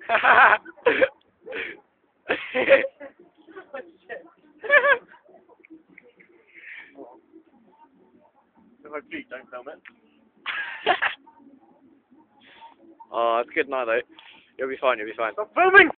If I peek, don't film it. Oh, it's a good night though. You'll be fine, you'll be fine. Stop filming!